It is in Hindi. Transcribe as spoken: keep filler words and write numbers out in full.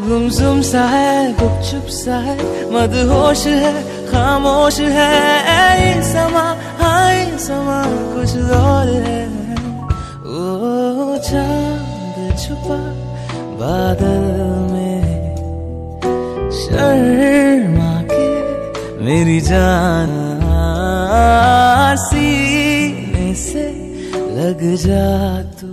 गुमसुम सा है, गुपचुप सा है, मदहोश है, खामोश है ये समा, हाँ ये समा कुछ और है। ओ चांद छुपा बादल में, शर्मा के मेरी जान सीने से लग जा तू।